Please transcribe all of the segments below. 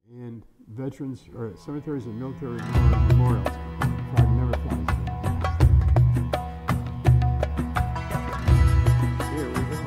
and veterans or cemeteries and military memorials. So I've never flies. Here we go.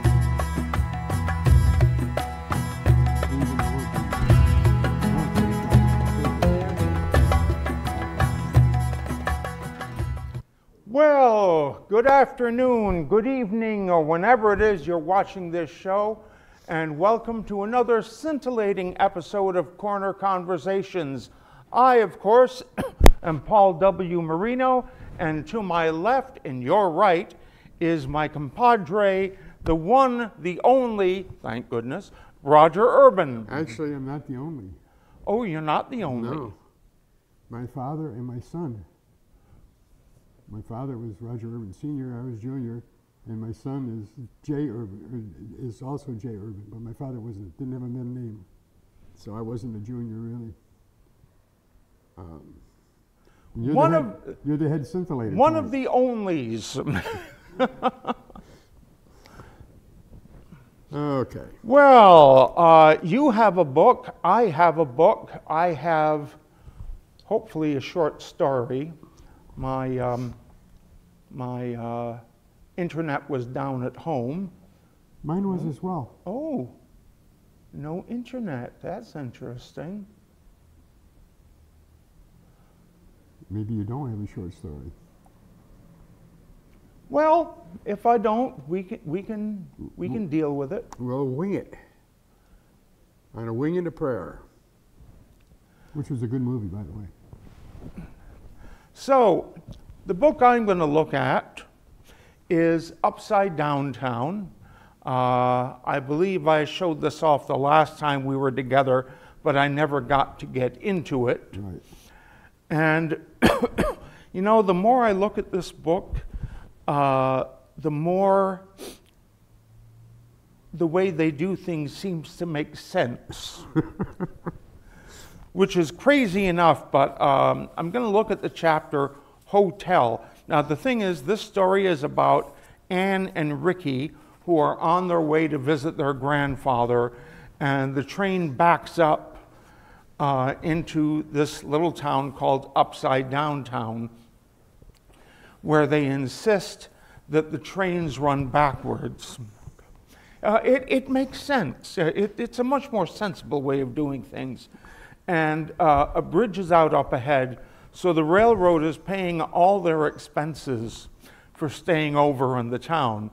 Well, good afternoon, good evening, or whenever it is you're watching this show, and welcome to another scintillating episode of Corner Conversations. I, of course, am Paul W. Marino, and to my left and your right is my compadre, the one, the only, thank goodness, Roger Urban. Actually, I'm not the only. Oh, you're not the only. No. My father and my son. My father was Roger Urban Sr., I was Junior, and my son is Jay Urban, is also Jay Urban, but my father didn't have a middle name, so I wasn't a junior really. You're the head scintillator. One of the onlys. Okay. Well, you have a book, I have a book, I have hopefully a short story. My internet was down at home. Mine was as well. Oh, no internet. That's interesting. Maybe you don't have a short story. Well, if I don't, we can deal with it. We'll wing it. On a wing and a prayer. Which was a good movie, by the way. So, the book I'm going to look at is Upside Down Town. I believe I showed this off the last time we were together, but I never got to get into it. Right. And, you know, the more I look at this book, the more the way they do things seems to make sense. Which is crazy enough, but I'm going to look at the chapter Hotel. Now, the thing is, this story is about Anne and Ricky, who are on their way to visit their grandfather, and the train backs up into this little town called Upside Down Town, where they insist that the trains run backwards. It makes sense. It's a much more sensible way of doing things. And a bridge is out up ahead, so the railroad is paying all their expenses for staying over in the town.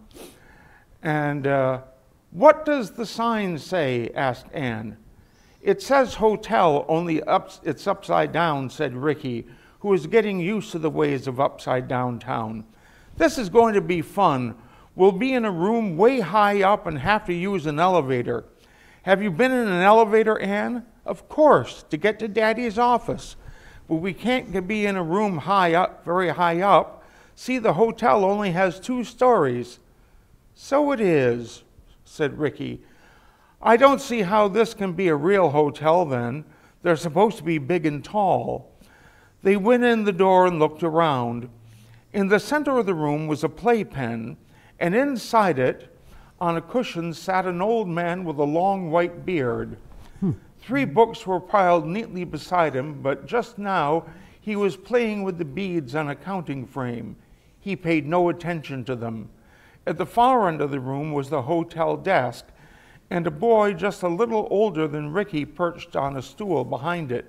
And what does the sign say? Asked Anne. It says hotel, only it's upside down, said Ricky, who is getting used to the ways of Upside Down Town. This is going to be fun. We'll be in a room way high up and have to use an elevator. Have you been in an elevator, Anne? Of course, to get to Daddy's office. But we can't be in a room high up, very high up. See, the hotel only has 2 stories. So it is, said Ricky. I don't see how this can be a real hotel then. They're supposed to be big and tall. They went in the door and looked around. In the center of the room was a playpen, and inside it, on a cushion, sat an old man with a long white beard. 3 books were piled neatly beside him, but just now he was playing with the beads on a counting frame. He paid no attention to them. At the far end of the room was the hotel desk, and a boy just a little older than Ricky perched on a stool behind it.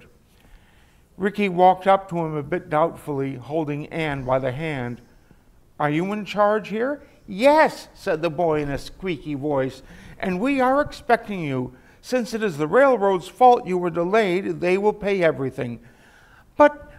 Ricky walked up to him a bit doubtfully, holding Anne by the hand. Are you in charge here? Yes, said the boy in a squeaky voice, and we are expecting you. Since it is the railroad's fault you were delayed, they will pay everything. But,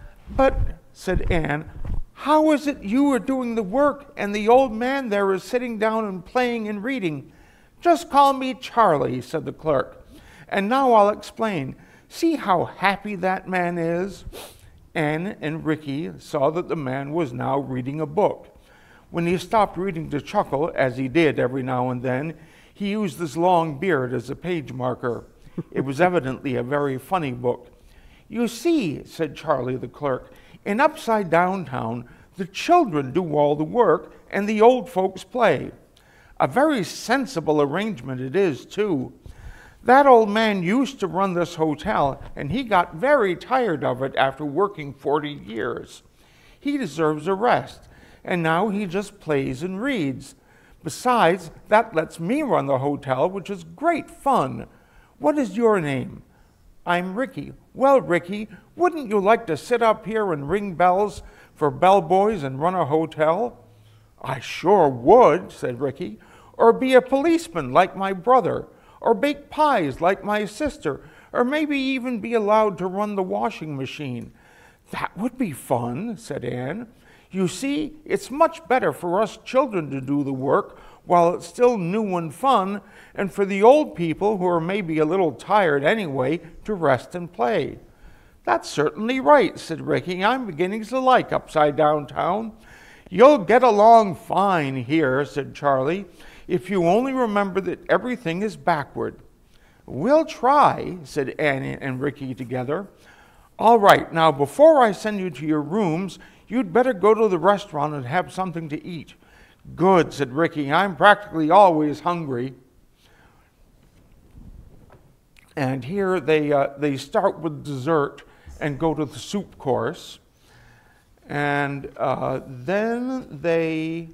said Anne, how is it you are doing the work and the old man there is sitting down and playing and reading? Just call me Charlie, said the clerk. And now I'll explain. See how happy that man is? Anne and Ricky saw that the man was now reading a book. When he stopped reading to chuckle, as he did every now and then, he used his long beard as a page marker. It was evidently a very funny book. You see, said Charlie the clerk, in Upside Down Town, the children do all the work and the old folks play. A very sensible arrangement it is, too. That old man used to run this hotel, and he got very tired of it after working 40 years. He deserves a rest, and now he just plays and reads. Besides, that lets me run the hotel, which is great fun. What is your name?" "I'm Ricky." "Well, Ricky, wouldn't you like to sit up here and ring bells for bellboys and run a hotel?" "I sure would," said Ricky. "Or be a policeman like my brother, or bake pies like my sister, or maybe even be allowed to run the washing machine." "That would be fun," said Anne. "You see, it's much better for us children to do the work while it's still new and fun, and for the old people, who are maybe a little tired anyway, to rest and play." "That's certainly right," said Ricky. "I'm beginning to like Upside Down Town." "You'll get along fine here," said Charlie, "if you only remember that everything is backward." "We'll try," said Annie and Ricky together. "All right, now before I send you to your rooms, you'd better go to the restaurant and have something to eat." "Good," said Ricky. "I'm practically always hungry." And here they start with dessert and go to the soup course. And then they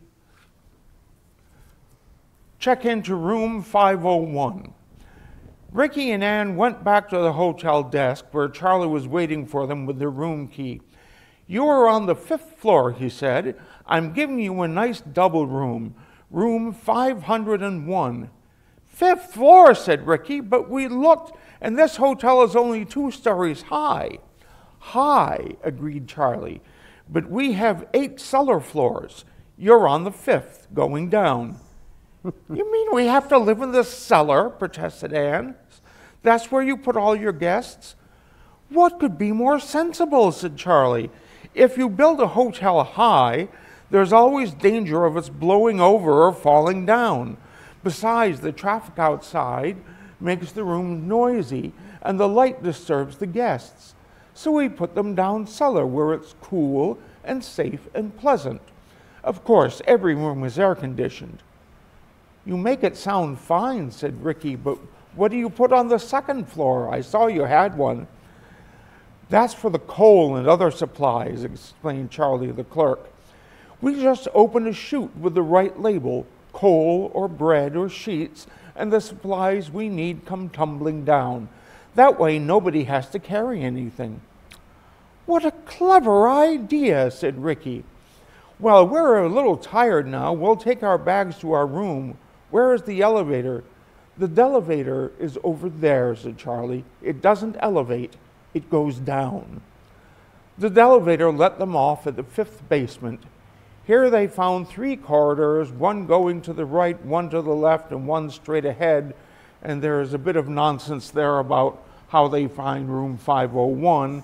check into room 501. Ricky and Anne went back to the hotel desk where Charlie was waiting for them with their room key. "You are on the 5th floor," he said. "I'm giving you a nice double room, room 501. "5th floor," said Ricky, "but we looked, and this hotel is only 2 stories high." "High," agreed Charlie, "but we have 8 cellar floors. You're on the 5th, going down." "You mean we have to live in the cellar?" protested Anne. "That's where you put all your guests?" "What could be more sensible?" said Charlie. "If you build a hotel high, there's always danger of its blowing over or falling down. Besides, the traffic outside makes the room noisy, and the light disturbs the guests. So we put them down cellar where it's cool and safe and pleasant. Of course, every room is air-conditioned." "You make it sound fine," said Ricky, "but what do you put on the 2nd floor? I saw you had one." "That's for the coal and other supplies," explained Charlie, the clerk. "We just open a chute with the right label, coal or bread or sheets, and the supplies we need come tumbling down. That way nobody has to carry anything." "What a clever idea," said Ricky. "Well, we're a little tired now. We'll take our bags to our room. Where is the elevator?" "The delevator is over there," said Charlie. "It doesn't elevate, it goes down." The elevator let them off at the 5th basement. Here they found 3 corridors, one going to the right, one to the left, and one straight ahead. And there is a bit of nonsense there about how they find room 501.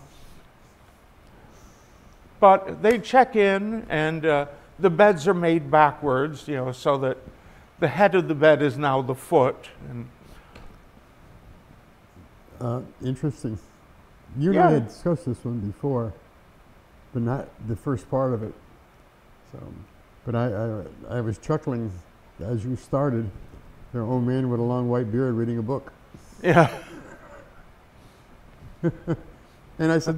But they check in, and the beds are made backwards, so that the head of the bed is now the foot. And Interesting. You and I had discussed this one before, but not the first part of it. So, but I was chuckling as you started. Their old man with a long white beard reading a book. yeah. And I said,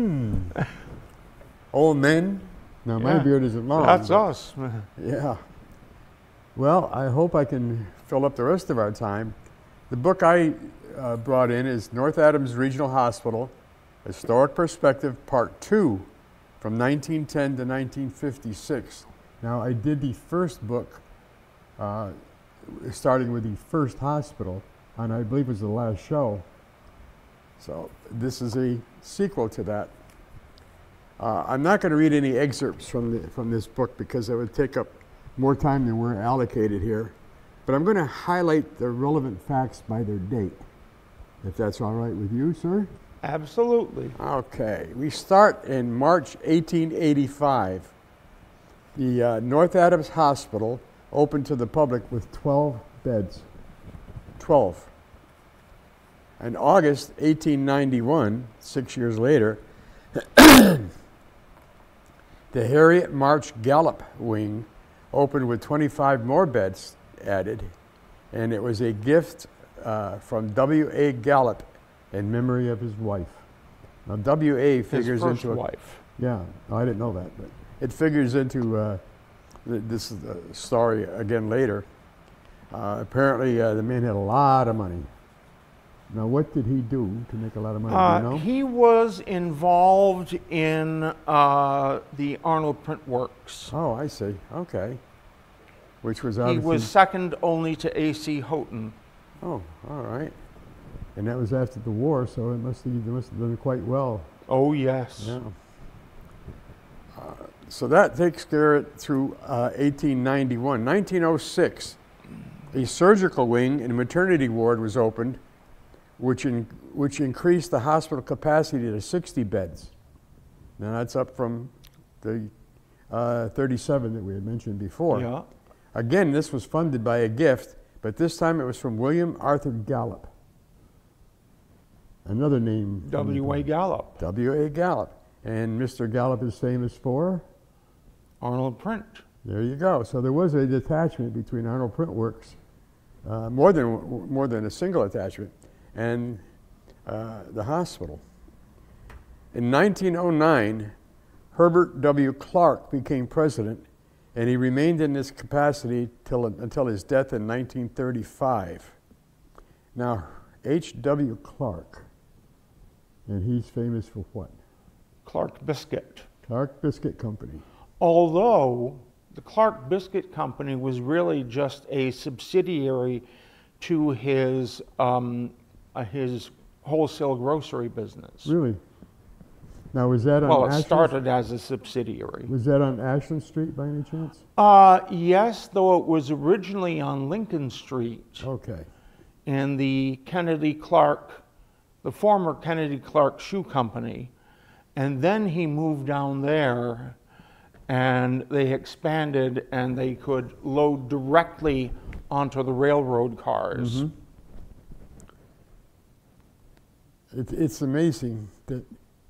old men? No, my beard isn't long. That's us. Yeah. Well, I hope I can fill up the rest of our time. The book I brought in is North Adams Regional Hospital, Historic Perspective, Part 2, from 1910 to 1956. Now, I did the first book, starting with the first hospital, and I believe it was the last show. So this is a sequel to that. I'm not going to read any excerpts from this book because it would take up more time than we're allocated here. But I'm going to highlight the relevant facts by their date, if that's all right with you, sir. Absolutely. Okay, we start in March 1885. The North Adams Hospital opened to the public with 12 beds. 12. In August 1891, 6 years later, the Harriet March Gallup Wing opened with 25 more beds added, and it was a gift from W.A. Gallup in memory of his wife. Now, W.A. figures His first into wife. Yeah, I didn't know that, but it figures into this story again later. Apparently, the man had a lot of money. Now, what did he do to make a lot of money? Do you know? He was involved in the Arnold Print Works. Oh, I see. Okay. Which was He obviously... was second only to A.C. Houghton. Oh, all right. And that was after the war, so they must have done quite well. Oh, yes. Yeah. So that takes care of it through 1891. 1906, a surgical wing and maternity ward was opened, which increased the hospital capacity to 60 beds. Now that's up from the 37 that we had mentioned before. Yeah. Again, this was funded by a gift, but this time it was from William Arthur Gallup. Another name. W.A. Gallup. W.A. Gallup. And Mr. Gallup is famous for? Arnold Print. There you go. So there was a detachment between Arnold Print Works, more than a single attachment, and the hospital. In 1909, Herbert W. Clark became president, and he remained in this capacity until his death in 1935. Now, H.W. Clark, and he's famous for what? Clark Biscuit. Clark Biscuit Company. Although the Clark Biscuit Company was really just a subsidiary to his wholesale grocery business. Really? Now, was that on Well, it Ashland? started as a subsidiary. Was that on Ashland Street by any chance? Yes, though it was originally on Lincoln Street. Okay. And the former Kennedy Clark Shoe Company. And then he moved down there, and they expanded, and they could load directly onto the railroad cars. Mm-hmm. It's amazing that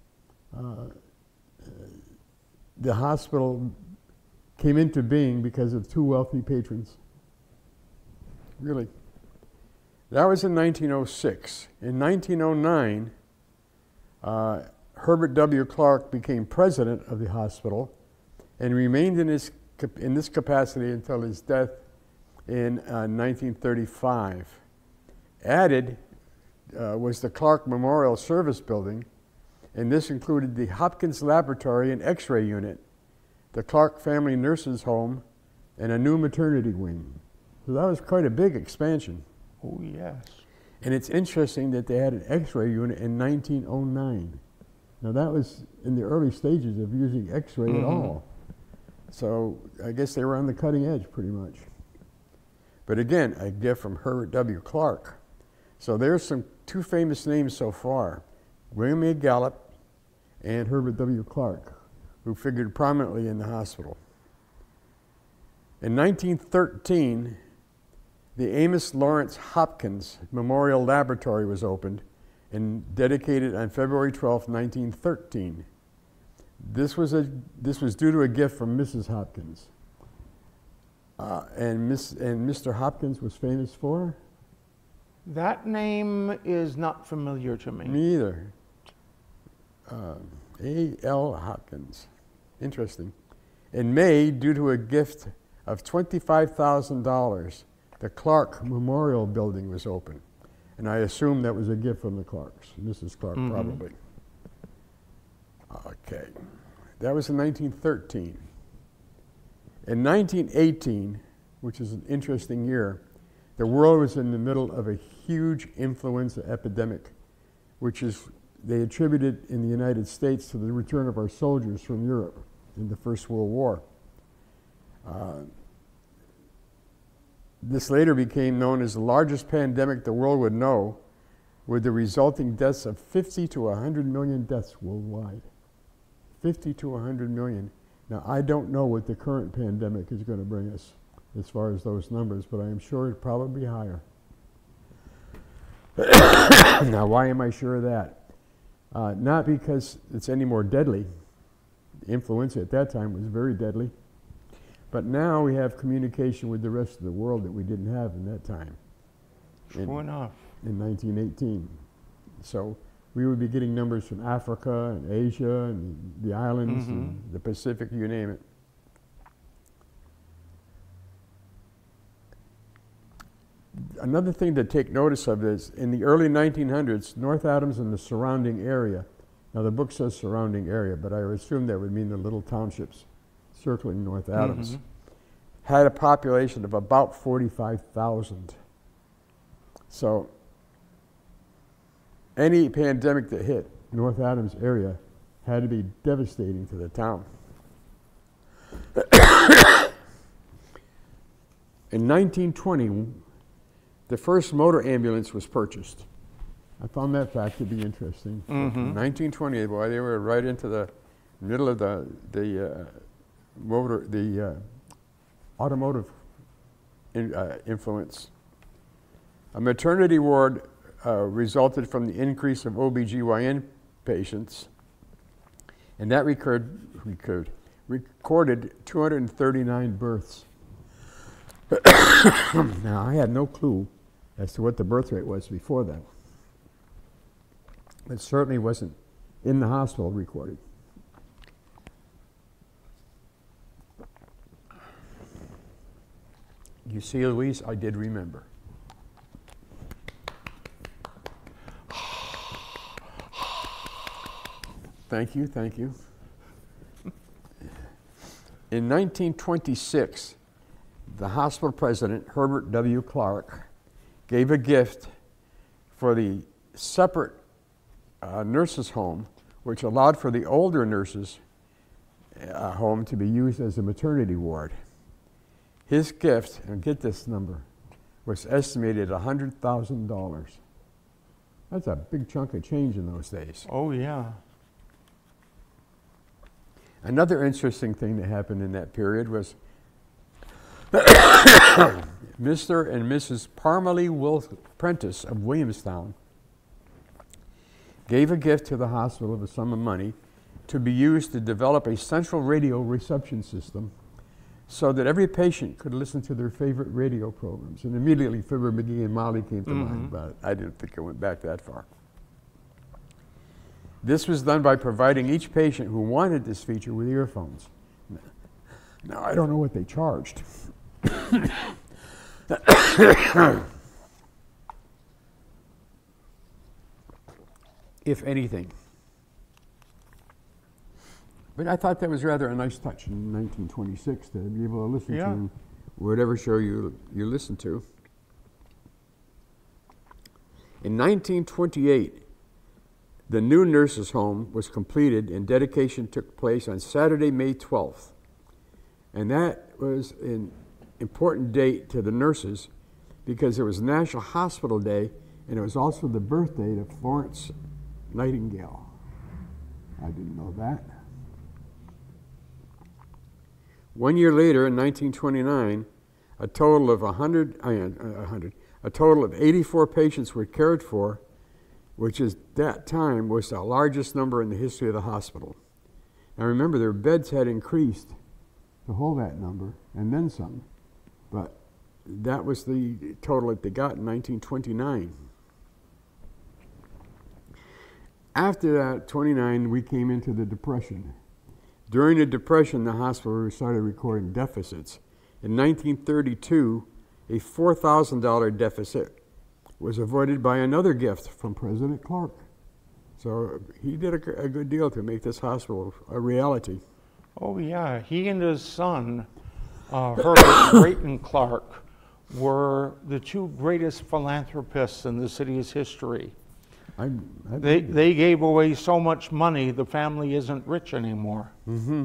the hospital came into being because of two wealthy patrons. Really. That was in 1906. In 1909, Herbert W. Clark became president of the hospital and remained in this capacity until his death in 1935. Added was the Clark Memorial Service Building, and this included the Hopkins Laboratory and X-ray Unit, the Clark Family Nurses Home, and a new maternity wing. So that was quite a big expansion. Oh, yes. And it's interesting that they had an X-ray unit in 1909. Now that was in the early stages of using X-ray at all. So I guess they were on the cutting edge pretty much. But again, a gift from Herbert W. Clark. So there's two famous names so far, William A. Gallup and Herbert W. Clark, who figured prominently in the hospital. In 1913, the Amos Lawrence Hopkins Memorial Laboratory was opened and dedicated on February 12, 1913. This was due to a gift from Mrs. Hopkins. And Mr. Hopkins was famous for? That name is not familiar to me. Me either. A.L. Hopkins. Interesting. In May, due to a gift of $25,000, the Clark Memorial Building was opened. And I assume that was a gift from the Clarks, Mrs. Clark probably. Okay. That was in 1913. In 1918, which is an interesting year, the world was in the middle of a huge influenza epidemic, which they attributed in the United States to the return of our soldiers from Europe in the First World War. This later became known as the largest pandemic the world would know, with the resulting deaths of 50 to 100 million deaths worldwide. 50 to 100 million. Now, I don't know what the current pandemic is going to bring us as far as those numbers, but I am sure it'll probably be higher. Now, why am I sure of that? Not because it's any more deadly. Influenza at that time was very deadly. But now we have communication with the rest of the world that we didn't have in that time. True enough. in 1918. So we would be getting numbers from Africa and Asia and the islands and the Pacific, you name it. Another thing to take notice of is in the early 1900s, North Adams and the surrounding area, now the book says surrounding area, but I assume that would mean the little townships circling North Adams, had a population of about 45,000. So any pandemic that hit North Adams area had to be devastating to the town. In 1920, the first motor ambulance was purchased. I found that fact to be interesting. In 1920, boy, they were right into the middle of the automotive influence. A maternity ward resulted from the increase of OBGYN patients, and that recorded 239 births. Now, I had no clue as to what the birth rate was before that. It certainly wasn't in the hospital recorded. You see, Louise, I did remember. Thank you, thank you. In 1926, the hospital president, Herbert W. Clark, gave a gift for the separate nurses' home, which allowed for the older nurses' home to be used as a maternity ward. His gift, and get this number, was estimated at $100,000. That's a big chunk of change in those days. Oh, yeah. Another interesting thing that happened in that period was Mr. and Mrs. Parmalee Prentice of Williamstown gave a gift to the hospital of a sum of money to be used to develop a central radio reception system so that every patient could listen to their favorite radio programs. And immediately Fibber McGee and Molly came to mind, but I didn't think it went back that far. This was done by providing each patient who wanted this feature with earphones. Now, I don't know what they charged. If anything. But I thought that was rather a nice touch in 1926 to be able to listen to whatever show you listen to. In 1928, the new nurses' home was completed and dedication took place on Saturday, May 12th. And that was an important date to the nurses because it was National Hospital Day and it was also the birth date of Florence Nightingale. I didn't know that. 1 year later, in 1929, a total of 84 patients were cared for, which at that time was the largest number in the history of the hospital. Now remember, their beds had increased to hold that number, and then some. But that was the total that they got in 1929. After that, 29, we came into the Depression. During the Depression, the hospital started recording deficits. In 1932, a $4,000 deficit was avoided by another gift from President Clark. So he did a good deal to make this hospital a reality. Oh, yeah. He and his son, Herbert Drayton Clark, were the two greatest philanthropists in the city's history. They gave away so much money, the family isn't rich anymore. Mm-hmm.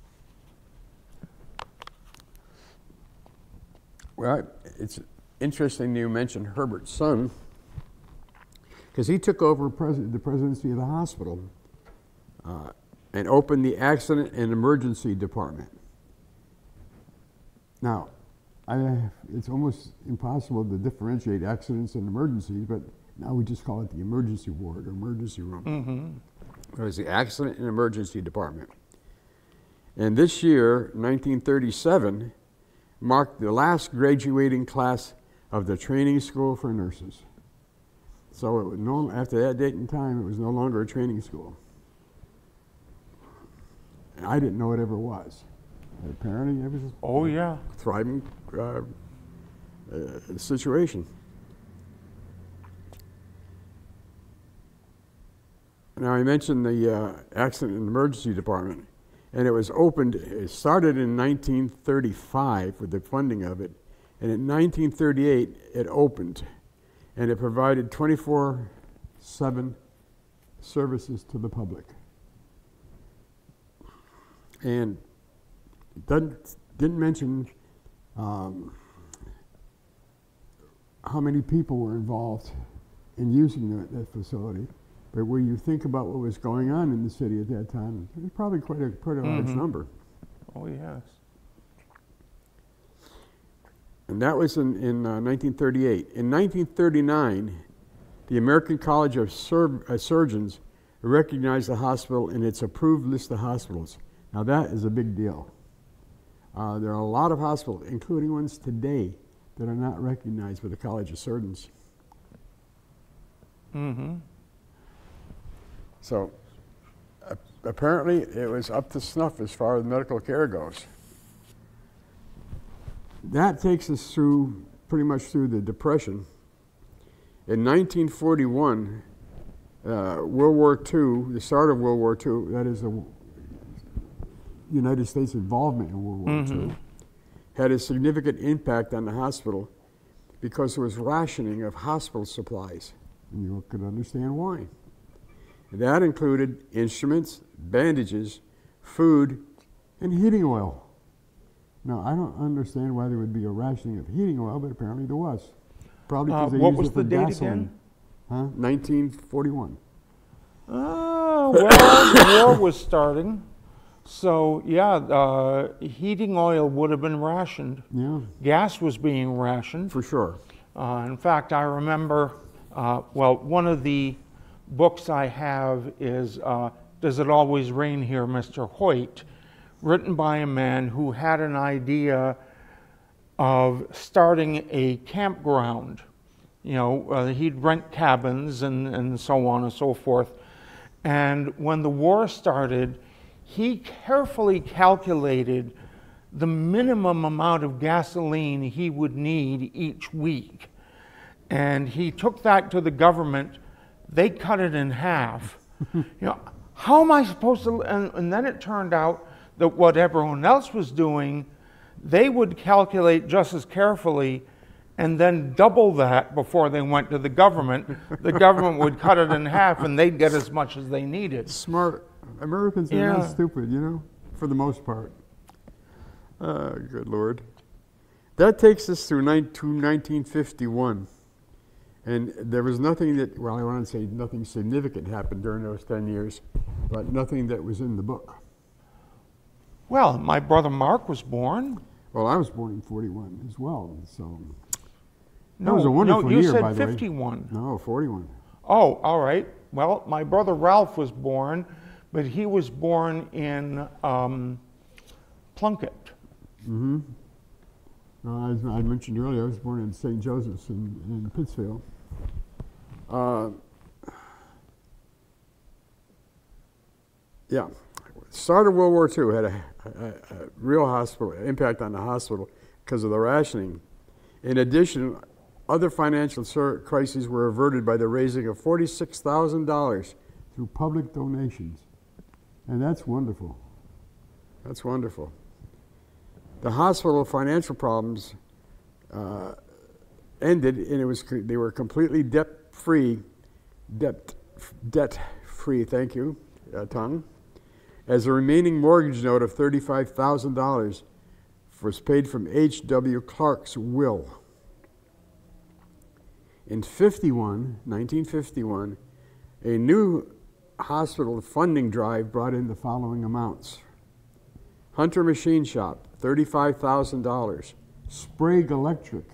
Well, it's interesting you mentioned Herbert's son, because he took over the presidency of the hospital and opened the Accident and Emergency Department. Now, it's almost impossible to differentiate accidents and emergencies, but now we just call it the emergency ward or emergency room. Mm-hmm. It was the Accident and Emergency Department. And this year, 1937, marked the last graduating class of the training school for nurses. So it was after that date and time, it was no longer a training school. And I didn't know it ever was. But apparently, it was Oh, yeah. a thriving situation. Now, I mentioned the Accident and Emergency Department, and it started in 1935 with the funding of it, and in 1938 it opened, and it provided 24/7 services to the public. And didn't mention how many people were involved in using that facility. But when you think about what was going on in the city at that time, it was probably quite a large number. Oh, yes. And that was in 1938. In 1939, the American College of Surgeons recognized the hospital in its approved list of hospitals. Now that is a big deal. There are a lot of hospitals, including ones today, that are not recognized by the College of Surgeons. Mm-hmm. So apparently it was up to snuff as far as medical care goes. That takes us through, pretty much through the Depression. In 1941, World War II, the start of World War II, that is the United States involvement in World War II, had a significant impact on the hospital because there was rationing of hospital supplies. And you could understand why. That included instruments, bandages, food, and heating oil. Now, I don't understand why there would be a rationing of heating oil, but apparently there was. Probably because they what used was it for the date gasoline. again? Huh? 1941. Well, the war was starting. So, yeah, heating oil would have been rationed. Yeah, Gas was being rationed. for sure. In fact, I remember, one of the books I have is Does It Always Rain Here, Mr. Hoyt, written by a man who had an idea of starting a campground. You know, he'd rent cabins and so on and so forth. And when the war started, he carefully calculated the minimum amount of gasoline he would need each week. And he took that to the government. They cut it in half. You know, how am I supposed to, and then it turned out that what everyone else was doing, they would calculate just as carefully and then double that before they went to the government. The government would cut it in half and they'd get as much as they needed. Smart. Americans are not stupid, you know, for the most part. Good Lord. That takes us to 1951. And there was nothing that, well, I want to say nothing significant happened during those 10 years, but nothing that was in the book. Well, my brother Mark was born. Well, I was born in 41 as well, so. That was a wonderful you year, said by the way. 51. No, 41. Oh, all right. Well, my brother Ralph was born, but he was born in Plunkett. Mm-hmm. As I mentioned earlier, I was born in St. Joseph's in Pittsfield. Yeah. Start of World War II had a real hospital impact on the hospital because of the rationing. In addition, other financial crises were averted by the raising of $46,000 through public donations. And that's wonderful. That's wonderful. The hospital financial problems ended, and they were completely debt-free, thank you, tongue, as the remaining mortgage note of $35,000 was paid from H.W. Clark's will. In 1951, a new hospital funding drive brought in the following amounts. Hunter Machine Shop, $35,000. Sprague Electric,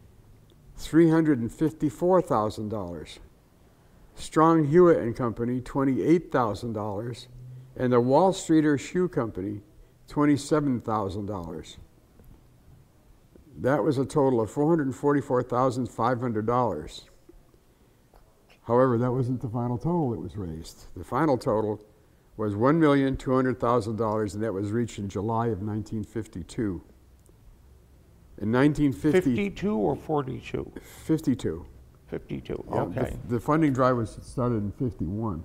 $354,000. Strong Hewitt and Company, $28,000. And the Wall Streeter Shoe Company, $27,000. That was a total of $444,500. However, that wasn't the final total that was raised. The final total was $1,200,000, and that was reached in July of 1952. In 1950, 52 or 42? 52. 52, Yeah, okay. The funding drive was Started in 51.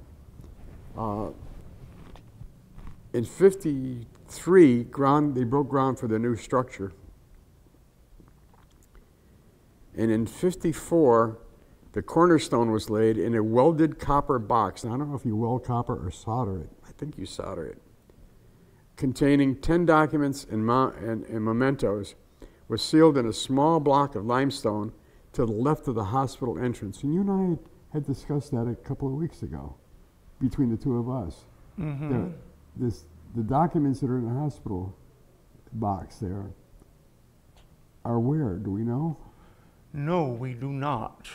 in 53. They broke ground for the new structure, and in 54, the cornerstone was laid in a welded copper box. Now, I don't know if you weld copper or solder it. I think you solder it, containing 10 documents and mementos, was sealed in a small block of limestone to the left of the hospital entrance. And you and I had discussed that a couple of weeks ago between the two of us. Mm-hmm. The documents that are in the hospital box there are where? Do we know? No, we do not.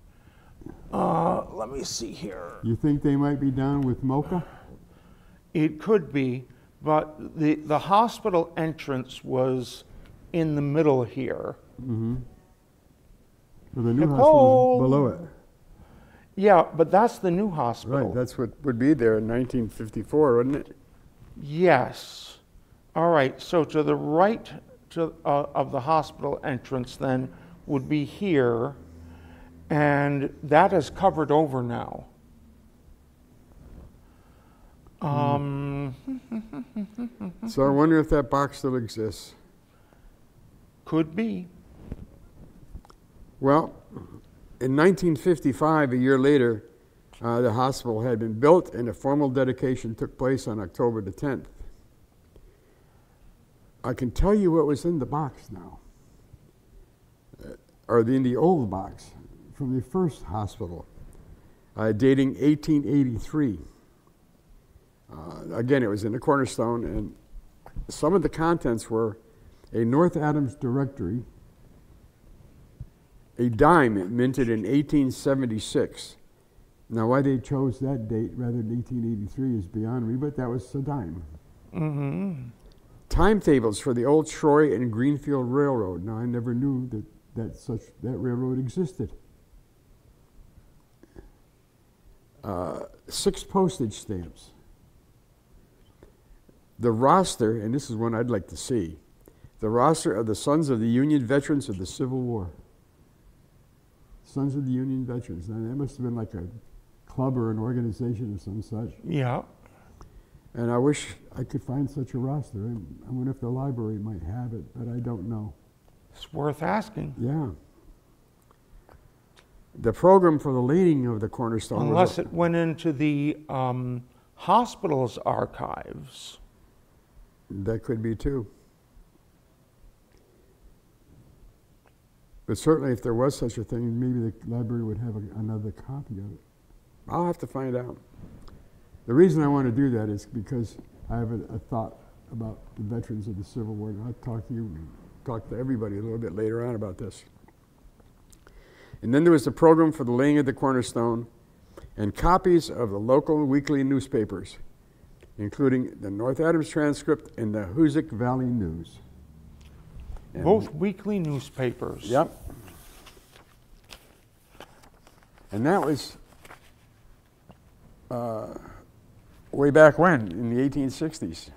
Let me see here. You think they might be down with Mocha? It could be, but the hospital entrance was in the middle here. Mm-hmm. Well, the new Nicole! hospital is below it. Yeah, but that's the new hospital. Right, that's what would be there in 1954, wouldn't it? Yes. All right, so to the right of the hospital entrance then would be here, and that is covered over now. So I wonder if that box still exists. Could be. Well, in 1955, a year later, the hospital had been built and a formal dedication took place on October the 10th. I can tell you what was in the box now, or in the old box from the first hospital, dating 1883. Again, it was in the cornerstone, and some of the contents were A North Adams directory, a dime minted in 1876. now why they chose that date rather than 1883 is beyond me, but that was a dime. Mm-hmm. Timetables for the old Troy and Greenfield Railroad. Now, I never knew that railroad existed. 6 postage stamps. The roster, and this is one I'd like to see, the roster of the Sons of the Union Veterans of the Civil War. Sons of the Union Veterans. Now, that must have been like a club or an organization of some such. Yeah. And I wish I could find such a roster. I wonder if the library might have it, but I don't know. It's worth asking. Yeah. the program for the laying of the cornerstone Unless it went into the hospital's archives. that could be too. But certainly if there was such a thing, Maybe the library would have another copy of it. I'll have to find out. The reason I want to do that is because I have a thought about the veterans of the Civil War, and I'll Talk to everybody a little bit later on about this. And then there was the program for the laying of the cornerstone and copies of the local weekly newspapers, including the North Adams Transcript and the Hoosick Valley News. And Both weekly newspapers. Yep. And that was way back when, in the 1860s.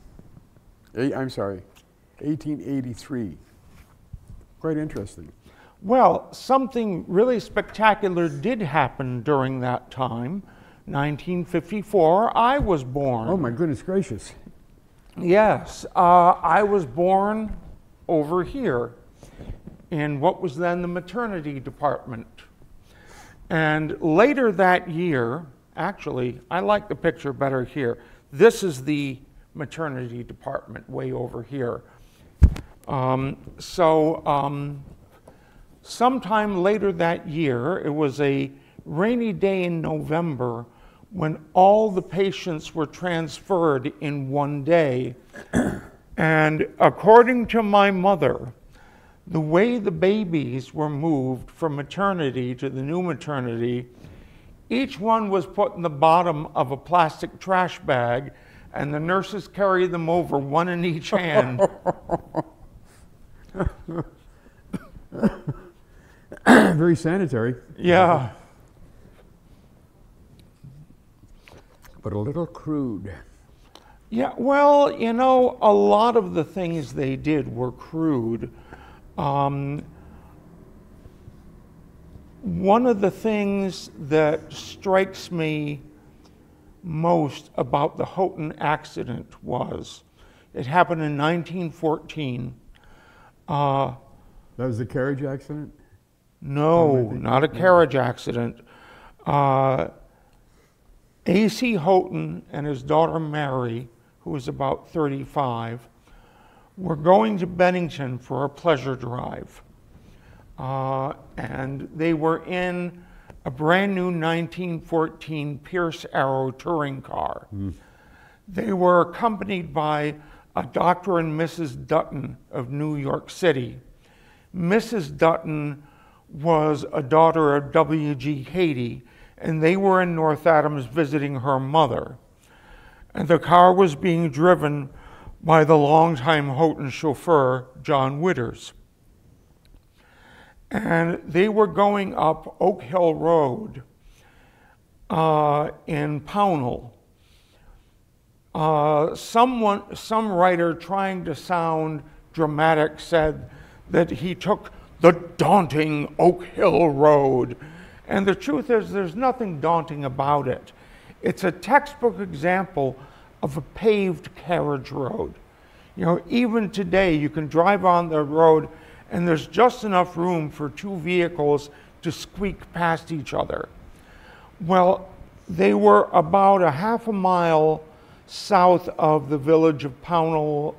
1883. Quite interesting. Well, something really spectacular did happen during that time. 1954, I was born. Oh my goodness gracious. Yes, I was born over here in what was then the maternity department. And later that year, actually, I like the picture better here. This is the maternity department way over here. Sometime later that year, it was a rainy day in November when all the patients were transferred in one day. And according to my mother, the way the babies were moved from maternity to the new maternity, each one was put in the bottom of a plastic trash bag, and the nurses carried them over, one in each hand. Very sanitary, Yeah. but a little crude. Yeah, well, you know, a lot of the things they did were crude. One of the things that strikes me most about the Houghton accident was it happened in 1914. That was the carriage accident? No, not a carriage accident. A.C. Houghton and his daughter Mary, who was about 35, were going to Bennington for a pleasure drive. And they were in a brand new 1914 Pierce Arrow touring car. They were accompanied by a Dr. and Mrs. Dutton of New York City. Mrs. Dutton was a daughter of W.G. Hayti, and they were in North Adams visiting her mother. And the car was being driven by the longtime Houghton chauffeur, John Witters. And they were going up Oak Hill Road in Pownell. Some writer trying to sound dramatic said that he took the daunting Oak Hill Road. And the truth is, there's nothing daunting about it. It's a textbook example of a paved carriage road. You know, even today, you can drive on the road and there's just enough room for two vehicles to squeak past each other. Well, they were about a half a mile south of the village of Pownell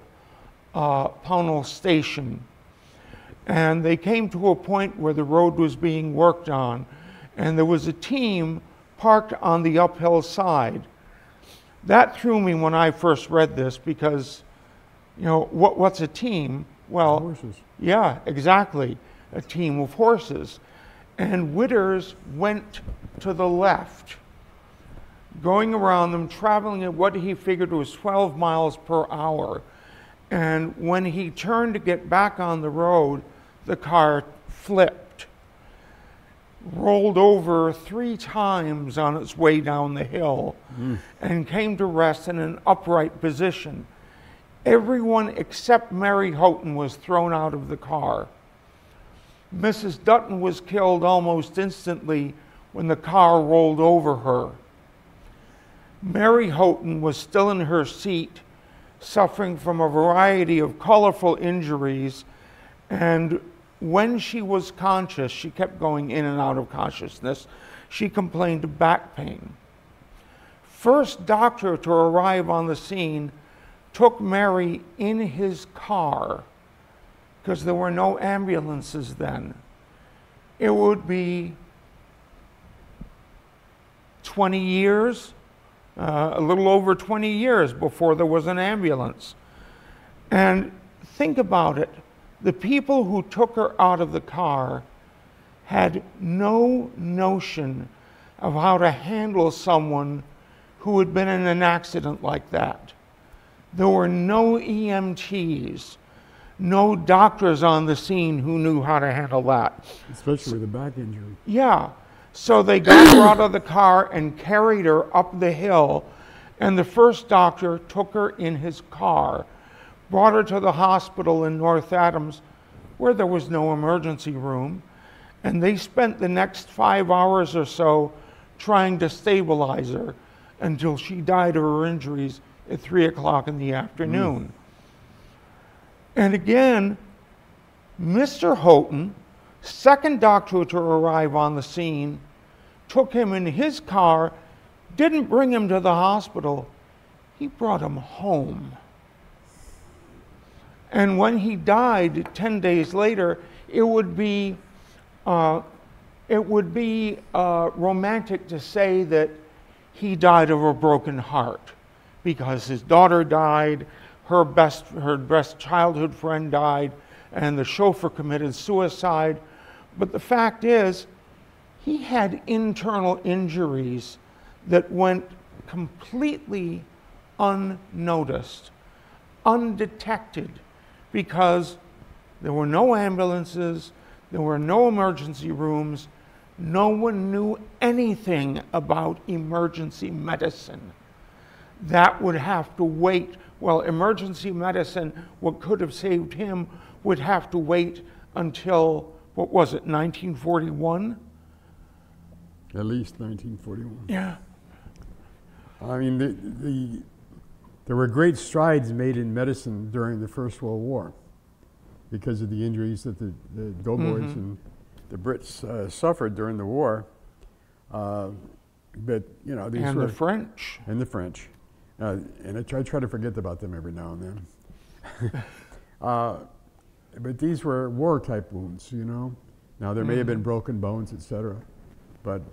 Station. And they came to a point where the road was being worked on, and there was a team parked on the uphill side. That threw me when I first read this because, you know, what's a team? Well, Horses. yeah, exactly, a team of horses. And Witters went to the left, going around them, traveling at what he figured was 12 miles per hour. And when he turned to get back on the road, the car flipped, rolled over 3 times on its way down the hill, and came to rest in an upright position. Everyone except Mary Houghton was thrown out of the car. Mrs. Dutton was killed almost instantly when the car rolled over her. Mary Houghton was still in her seat, suffering from a variety of colorful injuries, and when she was conscious, she kept going in and out of consciousness, she complained of back pain. First doctor to arrive on the scene took Mary in his car, because there were no ambulances then. It would be 20 years, a little over 20 years before there was an ambulance. And think about it. The people who took her out of the car had no notion of how to handle someone who had been in an accident like that. There were no EMTs, no doctors on the scene who knew how to handle that. Especially with a back injury. Yeah. So they got her out of the car and carried her up the hill, and the first doctor took her in his car, brought her to the hospital in North Adams, where there was no emergency room, and they spent the next 5 hours or so trying to stabilize her until she died of her injuries at 3 o'clock in the afternoon. And again, Mr. Houghton, second doctor to arrive on the scene, took him in his car, didn't bring him to the hospital, he brought him home. And when he died 10 days later, it would be romantic to say that he died of a broken heart, because his daughter died, her best childhood friend died, and the chauffeur committed suicide. But the fact is, he had internal injuries that went completely unnoticed, undetected, because there were no ambulances, There were no emergency rooms. No one knew anything about emergency medicine. That would have to wait. Well, emergency medicine, what could have saved him, would have to wait until, what was it, 1941? At least 1941. Yeah. I mean, there were great strides made in medicine during the First World War because of the injuries that the doughboys and the Brits suffered during the war. But, you know, these And were... the French. And the French. And I try to forget about them every now and then. But these were war-type wounds, you know. Now, there may have been broken bones, etc. But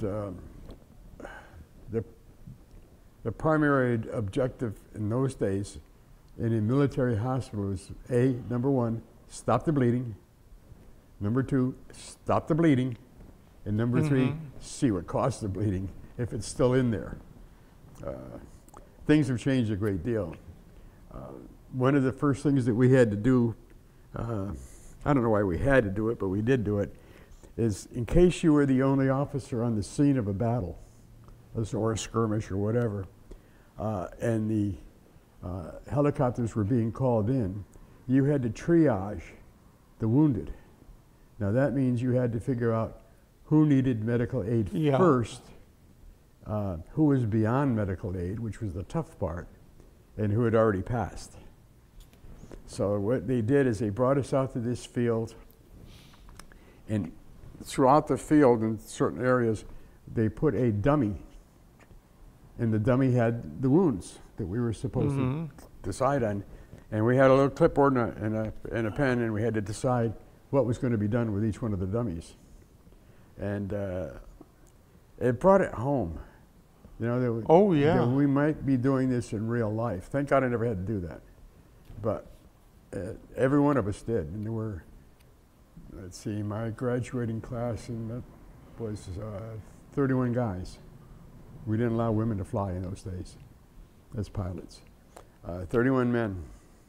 the primary objective in those days in a military hospital was number one, stop the bleeding. Number two, stop the bleeding. And number three, see what caused the bleeding, if it's still in there. Things have changed a great deal. One of the first things that we had to do, I don't know why we had to do it, but we did do it, is in case you were the only officer on the scene of a battle, or a skirmish or whatever, and the helicopters were being called in, you had to triage the wounded. Now that means you had to figure out who needed medical aid first, who was beyond medical aid, which was the tough part, and who had already passed. So what they did is they brought us out to this field, and throughout the field in certain areas, they put a dummy, and the dummy had the wounds that we were supposed to decide on. And we had a little clipboard and a pen, and we had to decide what was going to be done with each one of the dummies. And it brought it home. You know, that we might be doing this in real life. Thank God I never had to do that. But every one of us did. And there were, let's see, my graduating class, and that was 31 guys. We didn't allow women to fly in those days as pilots. 31 men.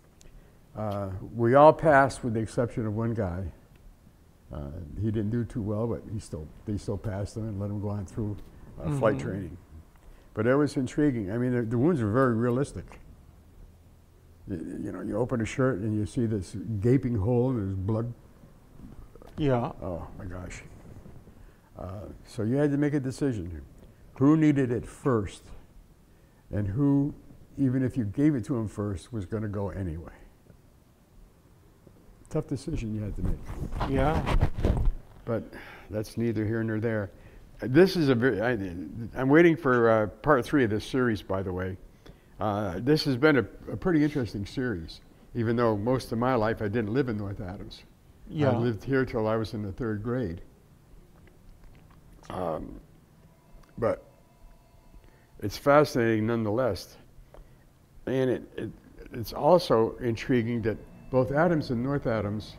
We all passed with the exception of one guy. He didn't do too well, but they still passed him and let him go on through flight training. But it was intriguing. I mean, the wounds were very realistic. You know, you open a shirt and you see this gaping hole and there's blood. Yeah. Oh my gosh. So you had to make a decision. Who needed it first, and who, even if you gave it to him first, was going to go anyway. Tough decision you had to make. Yeah. But that's neither here nor there. This is I'm waiting for part 3 of this series, by the way. This has been a pretty interesting series, even though most of my life I didn't live in North Adams. Yeah. I lived here till I was in the 3rd grade. But it's fascinating nonetheless. And it's also intriguing that both Adams and North Adams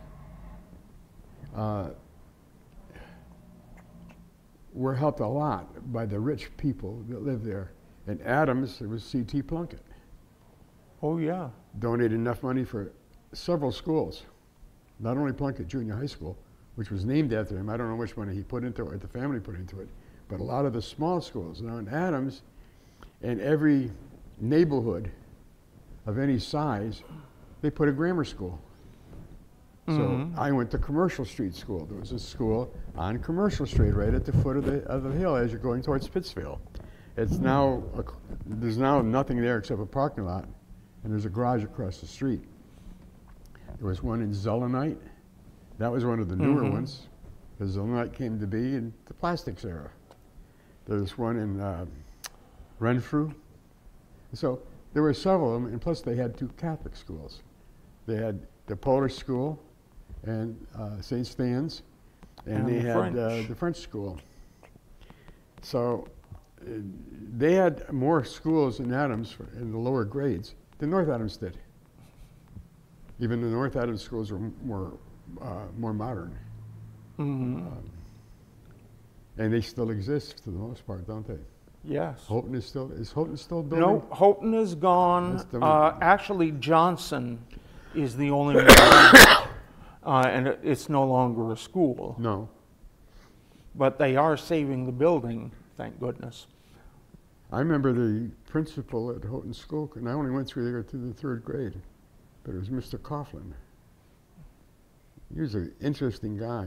were helped a lot by the rich people that lived there. In Adams, it was C.T. Plunkett. Oh, yeah. Donated enough money for several schools. Not only Plunkett Junior High School, which was named after him. I don't know which money he put into it, or the family put into it, but a lot of the small schools. Now in Adams, in every neighborhood of any size, they put a grammar school. So I went to Commercial Street School. There was a school on Commercial Street right at the foot of the hill as you're going towards Pittsfield. It's now, there's now nothing there except a parking lot, and there's a garage across the street. There was one in Zelenite. That was one of the newer ones, because Zelenite came to be in the plastics era. There's one in Renfrew. So there were several of them, and plus they had 2 Catholic schools. They had the Polish school and St. Stan's, and they had the French school. So they had more schools in Adams in the lower grades than North Adams did. Even the North Adams schools were more modern. And they still exist for the most part, don't they? Yes. Houghton is Houghton still building? No, Houghton is gone. That's the one. Actually, Johnson is the only one. and it's no longer a school. No. But they are saving the building, thank goodness. I remember the principal at Houghton School, and I only went through there to the 3rd grade, but it was Mr. Coughlin. He was an interesting guy.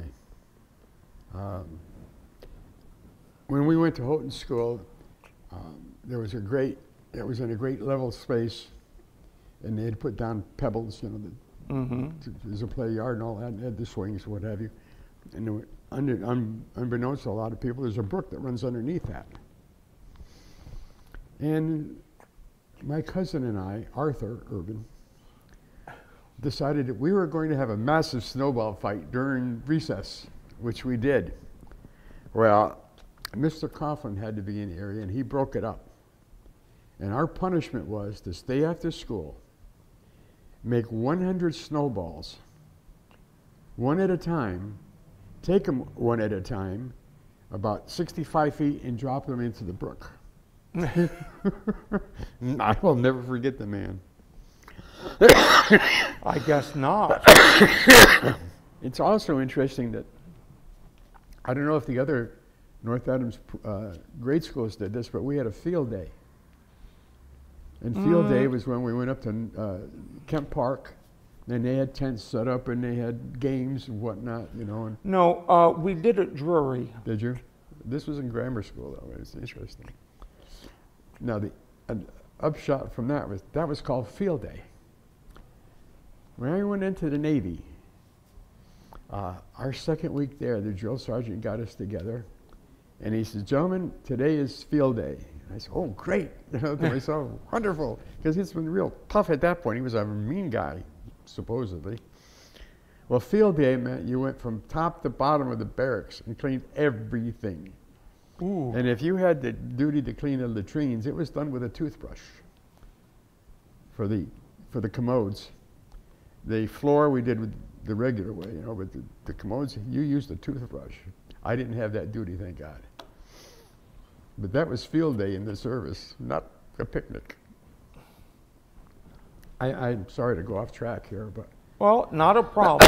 When we went to Houghton School, it was in a great level space, and they had put down pebbles, you know, there's a play yard and all that, and had the swings, what have you. And there were, unbeknownst to a lot of people, there's a brook that runs underneath that. And my cousin and I, Arthur Urban, decided that we were going to have a massive snowball fight during recess, which we did. Well, Mr. Coughlin had to be in the area, and he broke it up. And our punishment was to stay after school, make 100 snowballs, one at a time, take them one at a time, about 65 feet, and drop them into the brook. I will never forget the man. I guess not. It's also interesting that, I don't know if the other North Adams grade schools did this, but we had a field day. And field day was when we went up to Kemp Park, and they had tents set up, and they had games and whatnot, you know. And No, we did at Drury. did you? This was in grammar school, though. It's interesting. Now, the upshot from that was called field day. When I went into the Navy, our second week there, the drill sergeant got us together, and he says, "Gentlemen, today is field day." And I said, "Oh, great!" You know, to myself, wonderful, because he's been real tough at that point. He was a mean guy, supposedly. Well, field day meant you went from top to bottom of the barracks and cleaned everything. Ooh. And if you had the duty to clean the latrines, it was done with a toothbrush for the commodes. The floor we did with the regular way, you know, but the commodes, you used a toothbrush. I didn't have that duty, thank God. But that was field day in the service, not a picnic. I'm sorry to go off track here, but... Well, not a problem.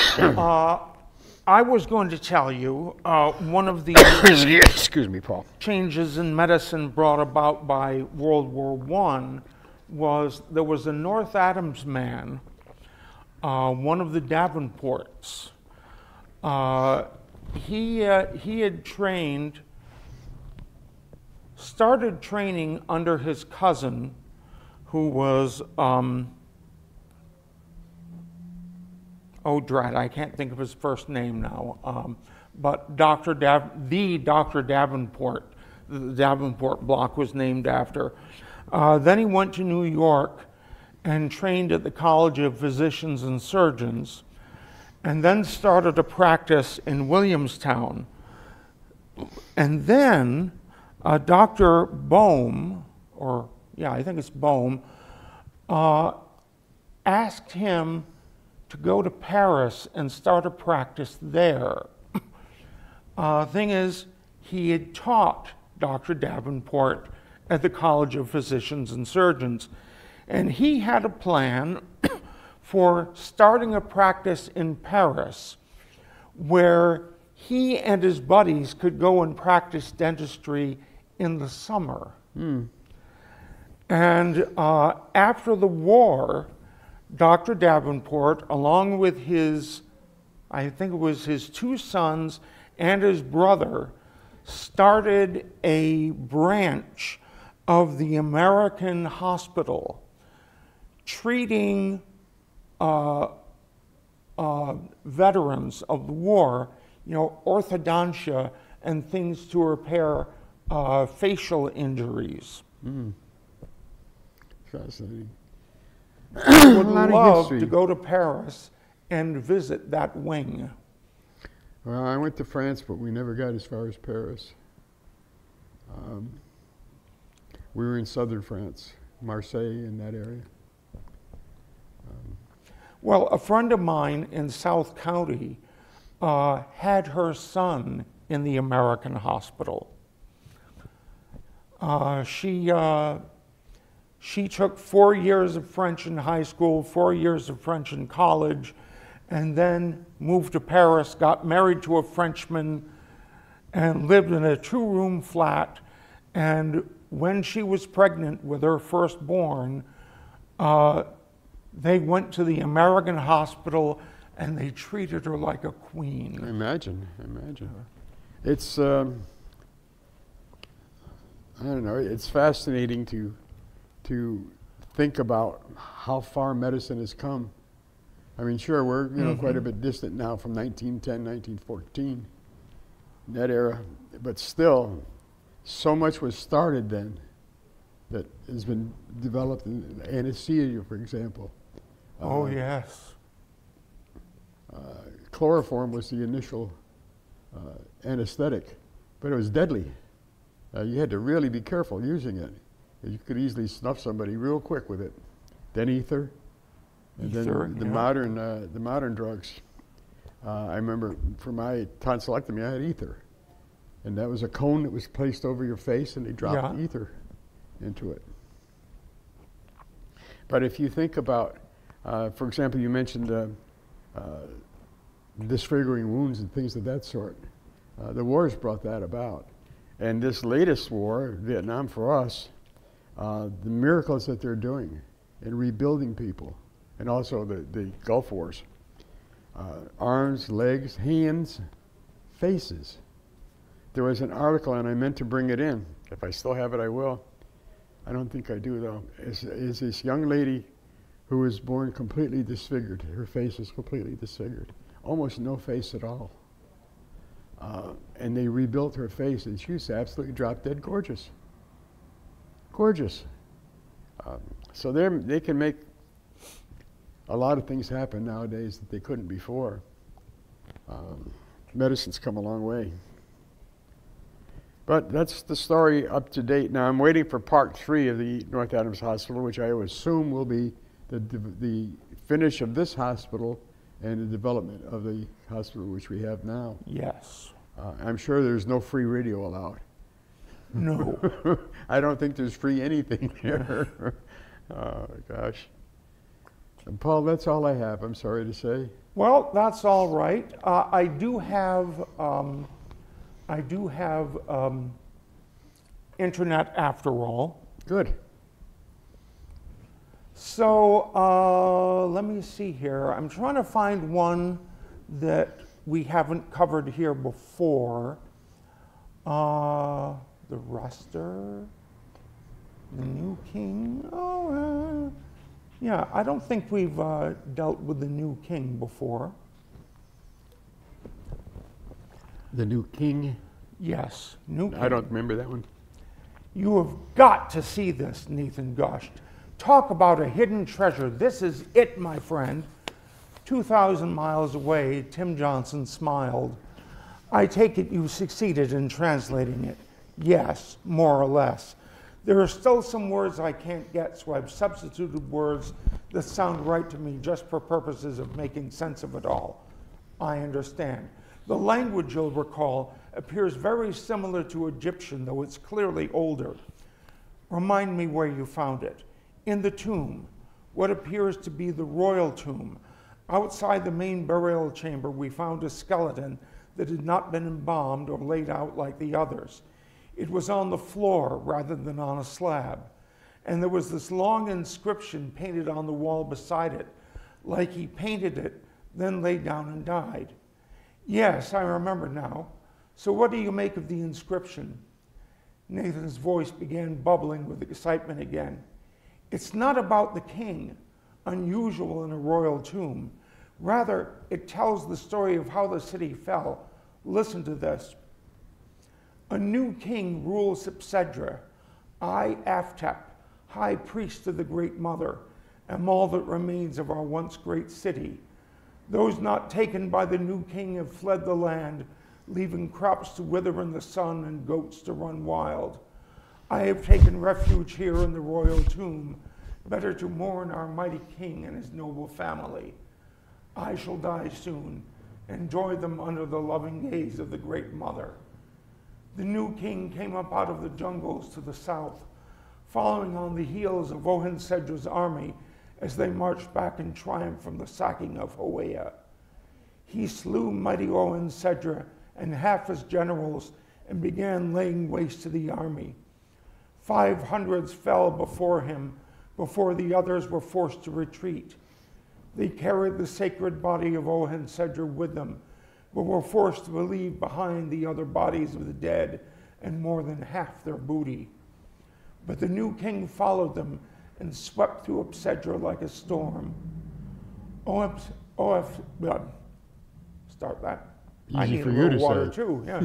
I was going to tell you one of the Excuse me, Paul. changes in medicine brought about by World War I was there was a North Adams man, one of the Davenports. He had started training under his cousin, who was, oh drat, I can't think of his first name now, but Dr. Davenport, the Davenport block was named after. Then he went to New York and trained at the College of Physicians and Surgeons, and then started a practice in Williamstown. And then Dr. Bohm, I think it's Bohm, asked him to go to Paris and start a practice there. Thing is, he had taught Dr. Davenport at the College of Physicians and Surgeons, and he had a plan for starting a practice in Paris where he and his buddies could go and practice dentistry in the summer. And after the war, Dr. Davenport, along with his, I think it was his 2 sons and his brother, started a branch of the American hospital treating veterans of the war, you know, orthodontia and things to repair facial injuries. Fascinating. Would A lot of love history. to go to Paris and visit that wing. Well, I went to France, but we never got as far as Paris. We were in southern France, Marseille, in that area. Well, a friend of mine in South County had her son in the American hospital. She took 4 years of French in high school, 4 years of French in college, and then moved to Paris, got married to a Frenchman, and lived in a two-room flat. And when she was pregnant with her firstborn, they went to the American hospital and they treated her like a queen. Imagine. It's, I don't know, it's fascinating to think about how far medicine has come. I mean, sure, we're quite a bit distant now from 1910, 1914, that era, but still, so much was started then that has been developed in anesthesia, for example. Oh, yes. Chloroform was the initial anesthetic, but it was deadly. You had to really be careful using it. You could easily snuff somebody real quick with it. Then ether, and then the modern drugs. I remember for my tonsillectomy, I had ether, and that was a cone that was placed over your face, and they dropped ether into it. But if you think about, for example, you mentioned disfiguring wounds and things of that sort. The wars brought that about. And this latest war, Vietnam for us, the miracles that they're doing in rebuilding people, and also the Gulf Wars. Arms, legs, hands, faces. There was an article, and I meant to bring it in. If I still have it, I will. I don't think I do, though. Is this young lady who was born completely disfigured. Her face is completely disfigured. Almost no face at all. And they rebuilt her face, and she was absolutely drop dead gorgeous. Gorgeous. So they can make a lot of things happen nowadays that they couldn't before. Medicine's come a long way. But that's the story up to date. Now I'm waiting for part 3 of the North Adams Hospital, which I assume will be the finish of this hospital and the development of the hospital which we have now. Yes. I'm sure there's no free radio allowed. No. I don't think there's free anything here. Oh, gosh. And Paul, that's all I have, I'm sorry to say. Well, that's all right. I do have internet after all. Good. So let me see here. I'm trying to find one that we haven't covered here before. The Ruster, the New King. Oh, yeah, I don't think we've dealt with the New King before. The New King? Yes, New King. I don't remember that one. You have got to see this, Nathan gushed. Talk about a hidden treasure. This is it, my friend. 2,000 miles away, Tim Johnson smiled. I take it you succeeded in translating it. Yes, more or less. There are still some words I can't get, so I've substituted words that sound right to me just for purposes of making sense of it all. I understand. The language, you'll recall, appears very similar to Egyptian, though it's clearly older. Remind me where you found it. In the tomb, what appears to be the royal tomb. Outside the main burial chamber, we found a skeleton that had not been embalmed or laid out like the others. It was on the floor rather than on a slab. And there was this long inscription painted on the wall beside it, like he painted it, then lay down and died. Yes, I remember now. So what do you make of the inscription? Nathan's voice began bubbling with excitement again. It's not about the king, unusual in a royal tomb. Rather, it tells the story of how the city fell. Listen to this. A new king rules Ipsedra. I, Aftep, high priest of the Great Mother, am all that remains of our once great city. Those not taken by the new king have fled the land, leaving crops to wither in the sun and goats to run wild. I have taken refuge here in the royal tomb, better to mourn our mighty king and his noble family. I shall die soon, and join them under the loving gaze of the Great Mother. The new king came up out of the jungles to the south, following on the heels of Ohensedra's army as they marched back in triumph from the sacking of Hawea. He slew mighty Owen Sedra and half his generals and began laying waste to the army. 500 fell before him, before the others were forced to retreat. They carried the sacred body of Owen Sedra with them, but were forced to leave behind the other bodies of the dead and more than half their booty. But the new king followed them and swept through Upsedra like a storm. Start that. I Easy need for a you little to water say. too, yeah.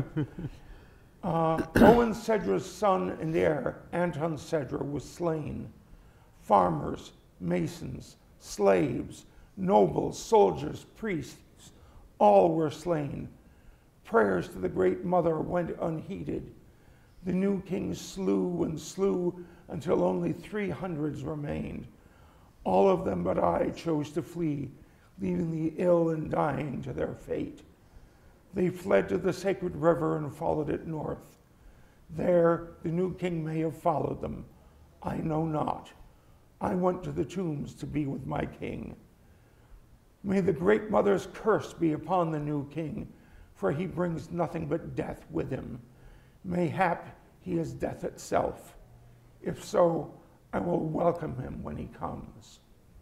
Owen Sedra's son and heir, Anton Sedra, was slain. Farmers, masons, slaves, nobles, soldiers, priests, all were slain. Prayers to the Great Mother went unheeded. The new king slew and slew until only 300 remained. All of them but I chose to flee, leaving the ill and dying to their fate. They fled to the sacred river and followed it north. There the new king may have followed them. I know not. I went to the tombs to be with my king. May the Great Mother's curse be upon the new king, for he brings nothing but death with him. Mayhap he is death itself. If so, I will welcome him when he comes.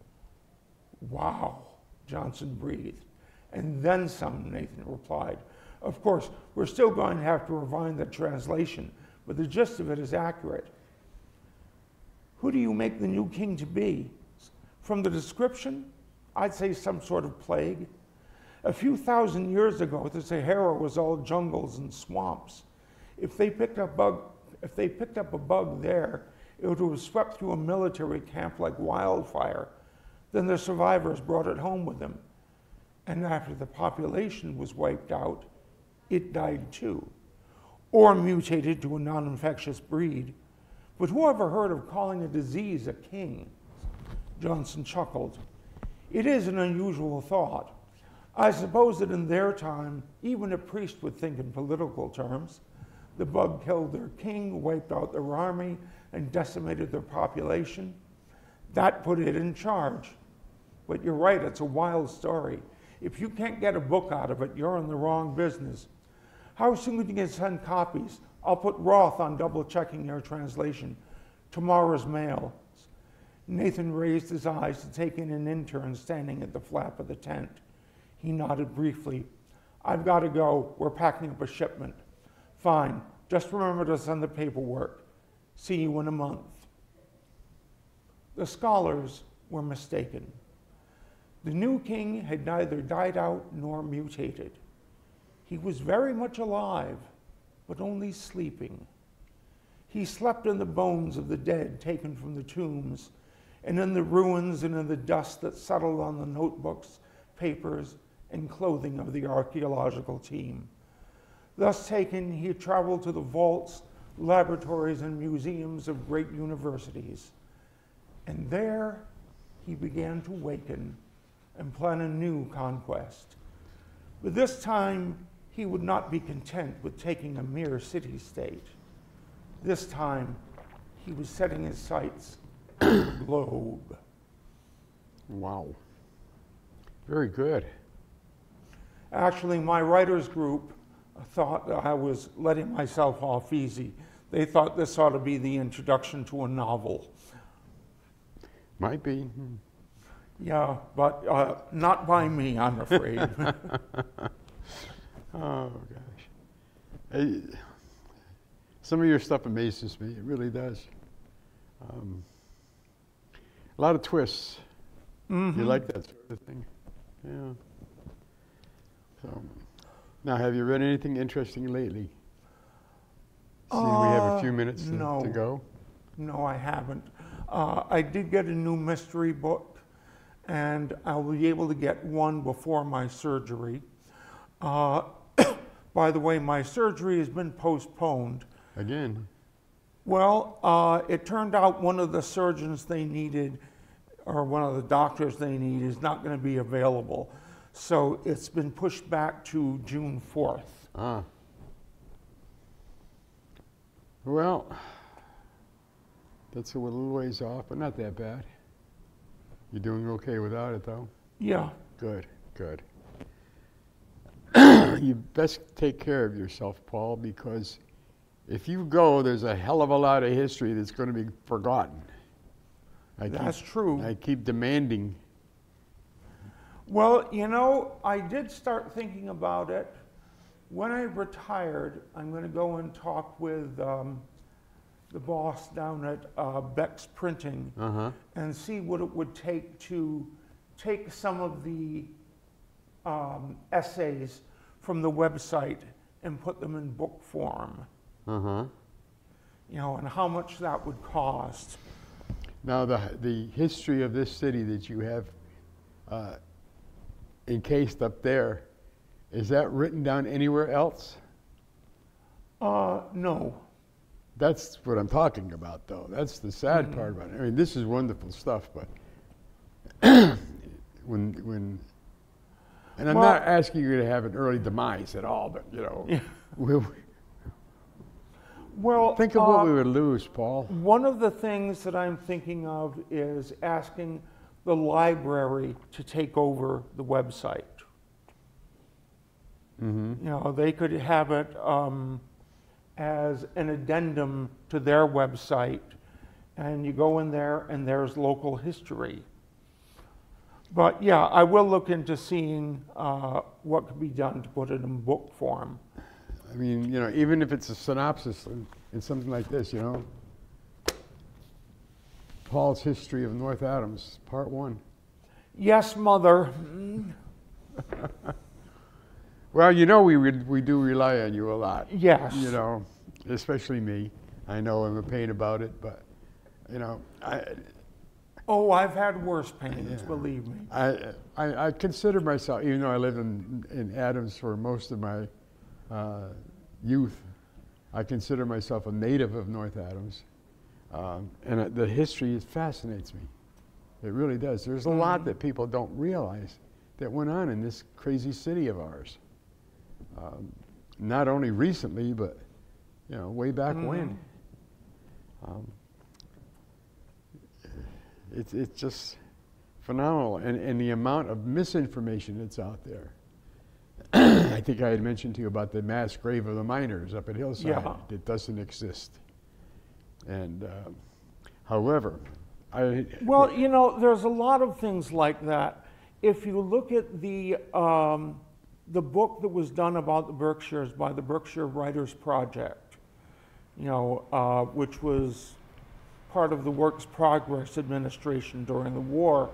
Wow, Johnson breathed. And then some, Nathan replied. Of course, we're still going to have to refine the translation, but the gist of it is accurate. Who do you make the new king to be? From the description, I'd say some sort of plague. A few thousand years ago, the Sahara was all jungles and swamps. If they picked up a bug there, it would have swept through a military camp like wildfire. Then the survivors brought it home with them. And after the population was wiped out, it died too, or mutated to a non-infectious breed. But who ever heard of calling a disease a king? Johnson chuckled. It is an unusual thought. I suppose that in their time, even a priest would think in political terms. The bug killed their king, wiped out their army, and decimated their population. That put it in charge. But you're right, it's a wild story. If you can't get a book out of it, you're in the wrong business. How soon can you send copies? I'll put Roth on double-checking your translation. Tomorrow's mail. Nathan raised his eyes to take in an intern standing at the flap of the tent. He nodded briefly. I've got to go. We're packing up a shipment. Fine. Just remember to send the paperwork. See you in a month. The scholars were mistaken. The new king had neither died out nor mutated. He was very much alive, but only sleeping. He slept in the bones of the dead taken from the tombs, and in the ruins and in the dust that settled on the notebooks, papers, and clothing of the archaeological team. Thus taken, he traveled to the vaults, laboratories, and museums of great universities. And there he began to waken and plan a new conquest. But this time, he would not be content with taking a mere city-state. This time, he was setting his sights on the globe. Wow. Very good. Actually, my writers group thought that I was letting myself off easy. They thought this ought to be the introduction to a novel. Might be. Yeah, but not by me, I'm afraid. Oh, gosh. Some of your stuff amazes me. It really does. A lot of twists. Mm-hmm. You like that sort of thing? Yeah. So, now, have you read anything interesting lately? Seeing we have a few minutes to go. No, I haven't. I did get a new mystery book, and I'll be able to get one before my surgery. By the way, my surgery has been postponed. Again? Well, it turned out one of the surgeons they needed, or one of the doctors they need, is not going to be available. So it's been pushed back to June 4th. Ah. Well, that's a little ways off, but not that bad. You're doing okay without it, though? Yeah. Good, good. you best take care of yourself, Paul, because if you go, there's a hell of a lot of history that's going to be forgotten. That's true. I keep demanding. Well, you know, I did start thinking about it. When I retired, I'm going to go and talk with the boss down at Beck's Printing and see what it would take to take some of the essays from the website and put them in book form. You know, and how much that would cost. Now, the history of this city that you have encased up there, is that written down anywhere else? No. That's what I'm talking about, though. That's the sad part about it. I mean, this is wonderful stuff, but when and I'm not asking you to have an early demise at all, but you know, well, think of what we would lose, Paul. One of the things that I'm thinking of is asking the library to take over the website. You know, they could have it as an addendum to their website, and you go in there and there's local history. But yeah, I will look into seeing what could be done to put it in book form. I mean, you know, even if it's a synopsis in something like this, you know, Paul's History of North Adams, Part 1. Yes, Mother. Well, you know, we do rely on you a lot. Yes. You know, especially me. I know I'm a pain about it, but, you know, Oh, I've had worse pains, believe me. I consider myself, even though I lived in Adams for most of my youth, I consider myself a native of North Adams. And the history fascinates me. It really does. There's a lot that people don't realize that went on in this crazy city of ours. Not only recently, but, you know, way back when. It's just phenomenal. And the amount of misinformation that's out there. I think I had mentioned to you about the mass grave of the miners up at Hillside. Yeah. It doesn't exist. And however, Well, you know, there's a lot of things like that. If you look at the book that was done about the Berkshires by the Berkshire Writers Project, you know, which was part of the Works Progress Administration during the war,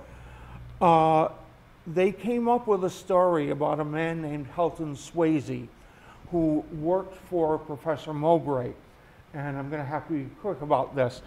they came up with a story about a man named Helton Swayze who worked for Professor Mowbray. And I'm going to have to be quick about this.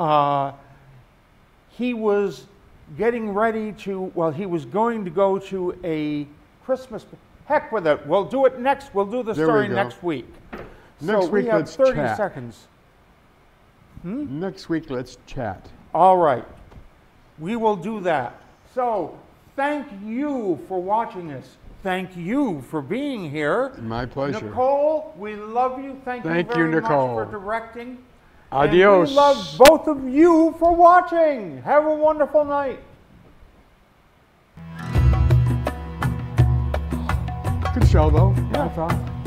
He was getting ready to, well, he was going to go to a Christmas, heck with it, we'll do it next, we'll do the story next week. Next so week, we have let's 30 chat. seconds. Next week, let's chat. All right, we will do that. So thank you for watching us. Thank you for being here. My pleasure. Nicole, we love you. Thank you very Nicole. much for directing. Adios. And we love both of you for watching. Have a wonderful night. Good show, though. Yeah. I thought.